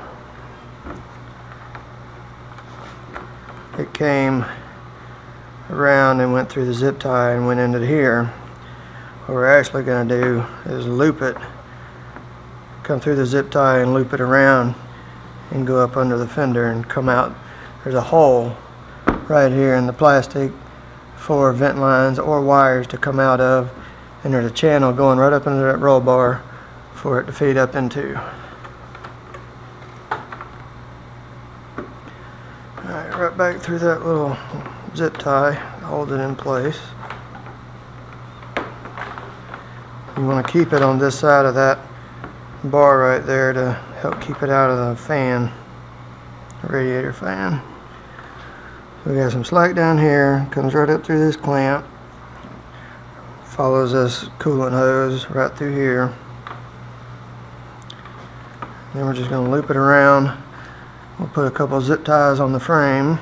it came around and went through the zip tie and went into here. What we're actually going to do is loop it, come through the zip tie and loop it around and go up under the fender and come out. There's a hole right here in the plastic for vent lines or wires to come out of, and there's a channel going right up into that roll bar for it to feed up into. Alright, right back through that little zip tie, hold it in place. You want to keep it on this side of that bar right there to help keep it out of the fan, the radiator fan. We got some slack down here, comes right up through this clamp, follows this coolant hose right through here. Then we're just going to loop it around. We'll put a couple of zip ties on the frame.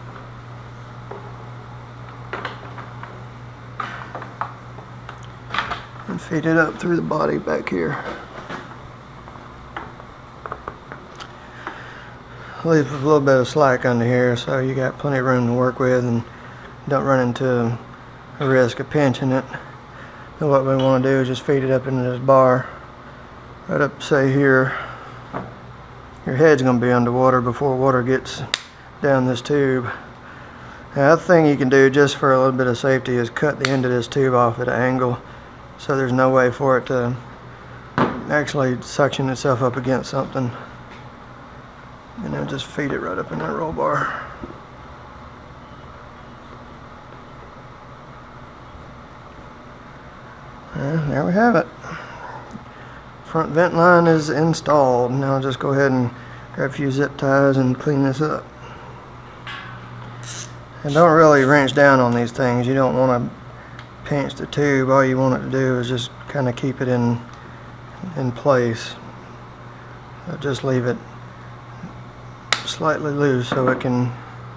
And feed it up through the body back here. Leave a little bit of slack under here so you got plenty of room to work with and don't run into a risk of pinching it. And what we want to do is just feed it up into this bar right up, say here. Your head's going to be underwater before water gets down this tube. Now, the other thing you can do just for a little bit of safety is cut the end of this tube off at an angle so there's no way for it to actually suction itself up against something. And then just feed it right up in that roll bar. And there we have it. Front vent line is installed. Now just go ahead and grab a few zip ties and clean this up. And don't really wrench down on these things. You don't want to pinch the tube. All you want it to do is just kind of keep it in in place. So just leave it slightly loose so it can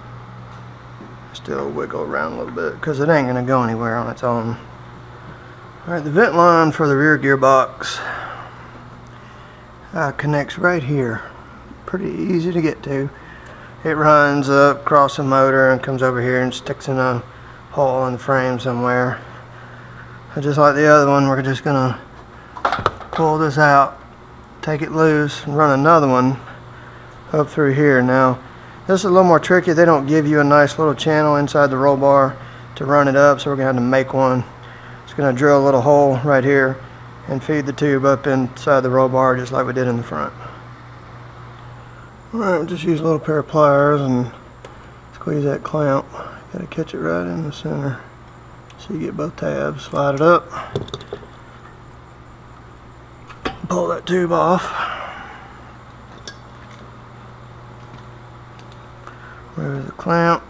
still wiggle around a little bit, because it ain't going to go anywhere on its own. Alright, the vent line for the rear gearbox uh, connects right here. Pretty easy to get to. It runs up across the motor and comes over here and sticks in a hole in the frame somewhere. And just like the other one, we're just going to pull this out, take it loose, and run another one up through here. Now this is a little more tricky. They don't give you a nice little channel inside the roll bar to run it up, so we're going to have to make one. It's going to drill a little hole right here and feed the tube up inside the roll bar just like we did in the front. Alright, we'll just use a little pair of pliers and squeeze that clamp. Got to catch it right in the center so you get both tabs. Slide it up, pull that tube off. Remove the clamp,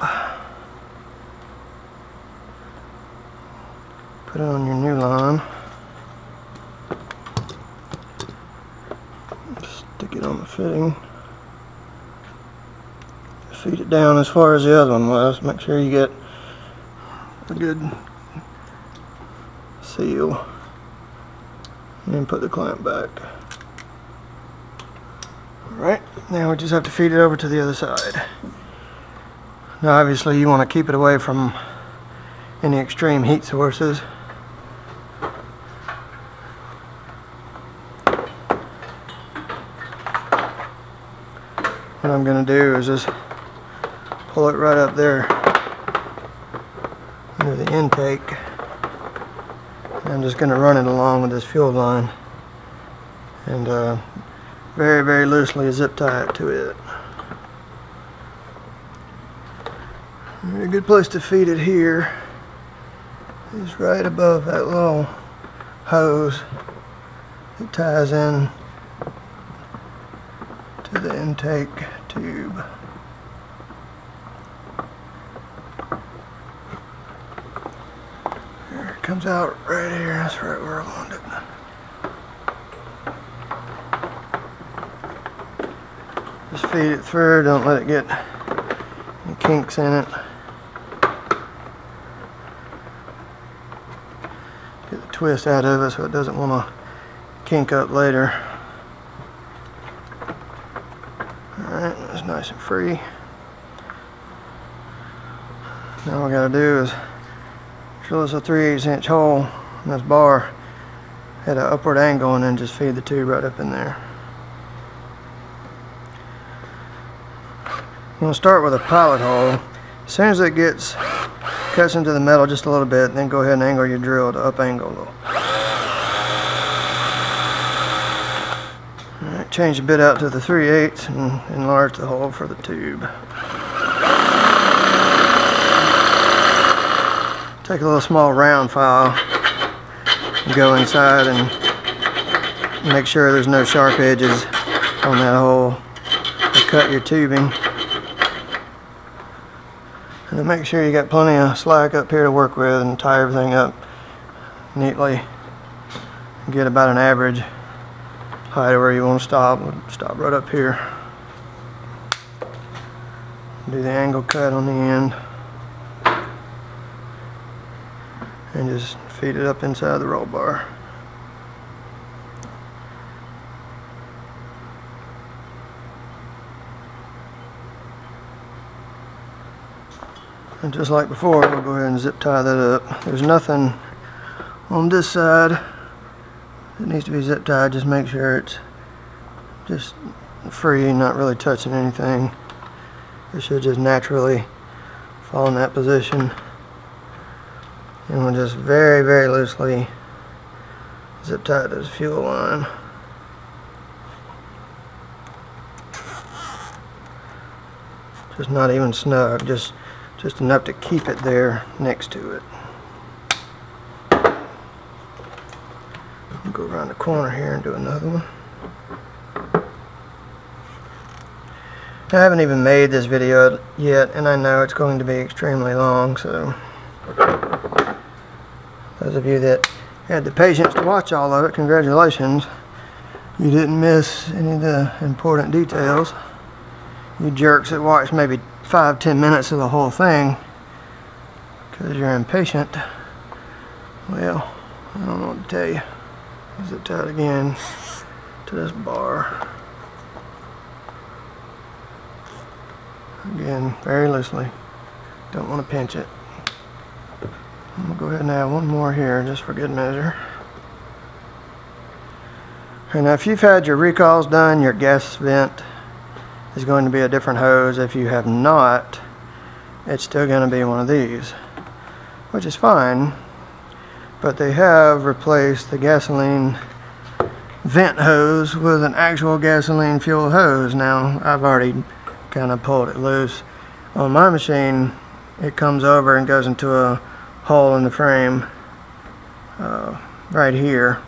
put it on your new line, stick it on the fitting, feed it down as far as the other one was. Make sure you get a good seal, and then put the clamp back. Alright, now we just have to feed it over to the other side. Now obviously you want to keep it away from any extreme heat sources. What I'm going to do is just pull it right up there under the intake. I'm just going to run it along with this fuel line and uh, very very loosely zip tie it to it. A good place to feed it here is right above that little hose that ties in to the intake tube. There it comes out right here. That's right where I want it. Just feed it through. Don't let it get any kinks in it. Get the twist out of it so it doesn't want to kink up later. Alright, that's nice and free. Now all we gotta do is drill us a three eighths inch hole in this bar at an upward angle and then just feed the tube right up in there. I'm going to start with a pilot hole. As soon as it gets cuts into the metal just a little bit, then go ahead and angle your drill to up angle a little. Alright, change the bit out to the three eighths and enlarge the hole for the tube. Take a little small round file and go inside and make sure there's no sharp edges on that hole. And cut your tubing. And then make sure you got plenty of slack up here to work with and tie everything up neatly. Get about an average height of where you want to stop. Stop right up here. Do the angle cut on the end. And just feed it up inside the roll bar. And just like before, we'll go ahead and zip tie that up. There's nothing on this side that needs to be zip tied. Just make sure it's just free, not really touching anything. It should just naturally fall in that position. And we'll just very, very loosely zip tie this fuel line. Just not even snug, just just enough to keep it there next to it. Go around the corner here and do another one. I haven't even made this video yet, and I know it's going to be extremely long, so those of you that had the patience to watch all of it, congratulations. You didn't miss any of the important details. You jerks that watched maybe five, ten minutes of the whole thing because you're impatient, well, I don't know what to tell you. Zip tie it again to this bar. Again, very loosely. Don't want to pinch it. I'm going to go ahead and add one more here just for good measure. And now if you've had your recalls done, your gas vent is going to be a different hose. If you have not, it's still going to be one of these, which is fine, but they have replaced the gasoline vent hose with an actual gasoline fuel hose. Now I've already kind of pulled it loose. On my machine, it comes over and goes into a hole in the frame uh, right here,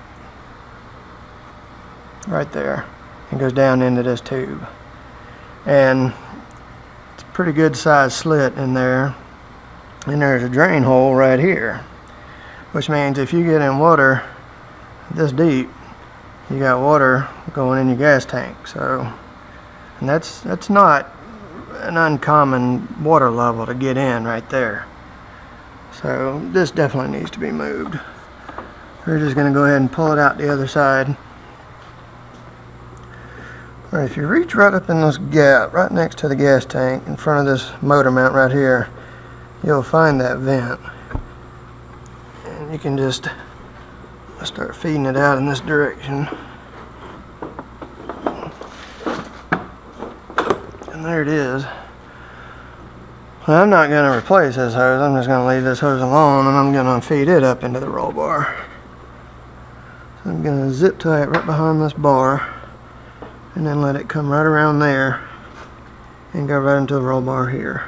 right there, and goes down into this tube. And it's a pretty good sized slit in there, and there's a drain hole right here, which means if you get in water this deep, you got water going in your gas tank. So, and that's that's not an uncommon water level to get in right there. So this definitely needs to be moved. We're just going to go ahead and pull it out the other side. Right, if you reach right up in this gap right next to the gas tank in front of this motor mount right here, you'll find that vent, and you can just start feeding it out in this direction, and there it is. Well, I'm not going to replace this hose. I'm just going to leave this hose alone, and I'm going to feed it up into the roll bar. So I'm going to zip tie it right behind this bar, and then let it come right around there and go right into the roll bar here.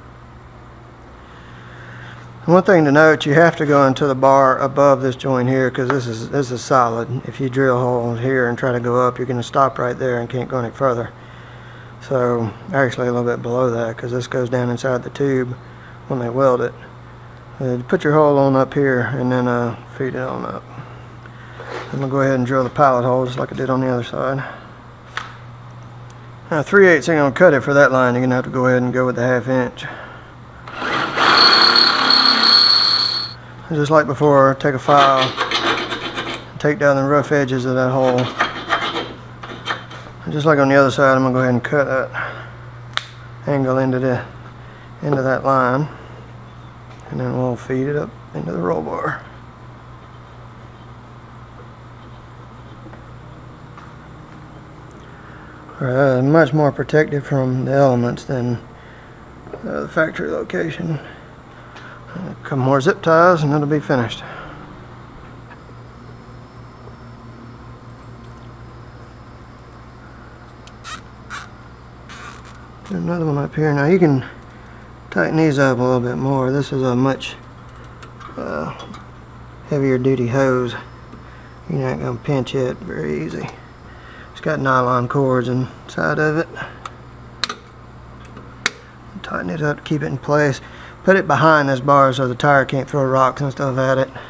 And one thing to note, you have to go into the bar above this joint here, because this is this is solid. If you drill holes here and try to go up, you're going to stop right there and can't go any further. So actually a little bit below that, because this goes down inside the tube when they weld it. Uh, put your hole on up here and then uh, feed it on up. I'm going to go ahead and drill the pilot hole just like I did on the other side. Now three eighths ain't going to cut it for that line. You're going to have to go ahead and go with the half inch. And just like before, take a file, take down the rough edges of that hole. And just like on the other side, I'm going to go ahead and cut that angle into the into that line, and then we'll feed it up into the roll bar. Uh, much more protected from the elements than uh, the factory location. A couple more zip ties and it'll be finished. Another one up here. Now you can tighten these up a little bit more. This is a much uh, heavier duty hose. You're not going to pinch it very easy. It's got nylon cords inside of it. Tighten it up to keep it in place. put it behind this bar so the tire can't throw rocks and stuff at it.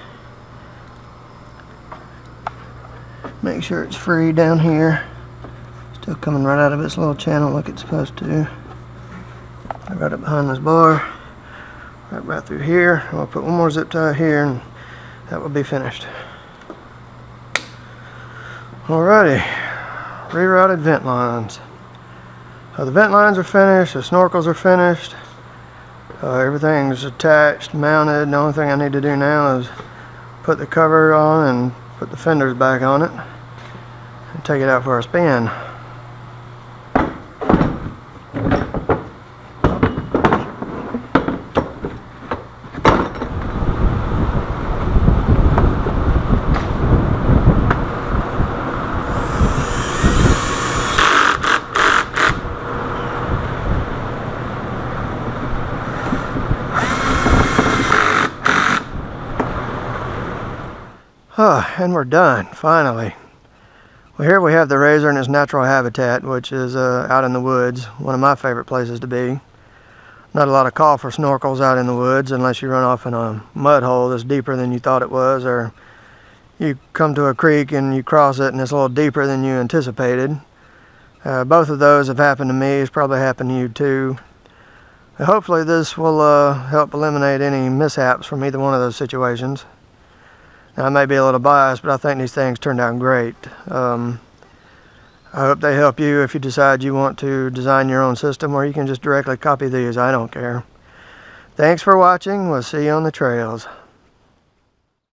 Make sure it's free down here. Still coming right out of its little channel like it's supposed to. Right up behind this bar. Right, right through here. I'll put one more zip tie here and that will be finished. Alrighty. Rerouted vent lines. Uh, the vent lines are finished. The snorkels are finished. Uh, everything's attached, mounted. The only thing I need to do now is put the cover on and put the fenders back on it and take it out for a spin. Oh, and we're done, finally. Well, here we have the razor in its natural habitat, which is uh, out in the woods, one of my favorite places to be. Not a lot of call for snorkels out in the woods unless you run off in a mud hole that's deeper than you thought it was, or you come to a creek and you cross it and it's a little deeper than you anticipated. Uh, both of those have happened to me. It's probably happened to you too. Hopefully this will uh, help eliminate any mishaps from either one of those situations. Now, I may be a little biased, but I think these things turned out great. Um, I hope they help you if you decide you want to design your own system, or you can just directly copy these. I don't care. Thanks for watching. We'll see you on the trails.